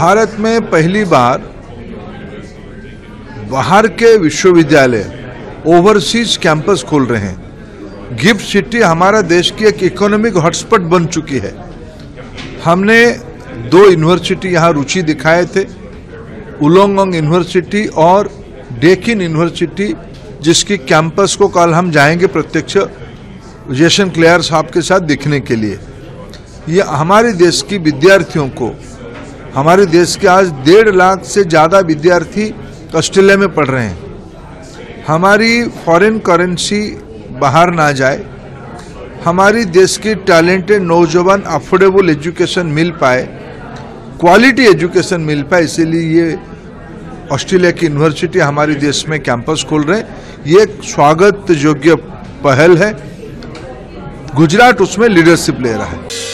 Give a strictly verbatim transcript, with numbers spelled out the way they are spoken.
भारत में पहली बार बाहर के विश्वविद्यालय ओवरसीज कैंपस खोल रहे हैं। गिफ्ट सिटी हमारा देश की एक इकोनॉमिक हॉटस्पॉट बन चुकी है। हमने दो यूनिवर्सिटी यहाँ रुचि दिखाए थे, उलोंगोंग यूनिवर्सिटी और डेकिन यूनिवर्सिटी, जिसकी कैंपस को कल हम जाएंगे प्रत्यक्ष जेसन क्लेयर साहब के साथ दिखने के लिए। ये हमारे देश की विद्यार्थियों को, हमारे देश के आज डेढ़ लाख से ज़्यादा विद्यार्थी ऑस्ट्रेलिया में पढ़ रहे हैं। हमारी फॉरेन करेंसी बाहर ना जाए, हमारी देश की टैलेंटेड नौजवान अफोर्डेबल एजुकेशन मिल पाए, क्वालिटी एजुकेशन मिल पाए, इसीलिए ये ऑस्ट्रेलिया की यूनिवर्सिटी हमारे देश में कैंपस खोल रहे हैं। ये एक स्वागत योग्य पहल है। गुजरात उसमें लीडरशिप ले रहा है।